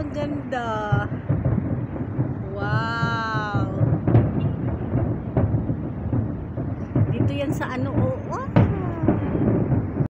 ang ganda. Wow. Dito yan sa ano, oo.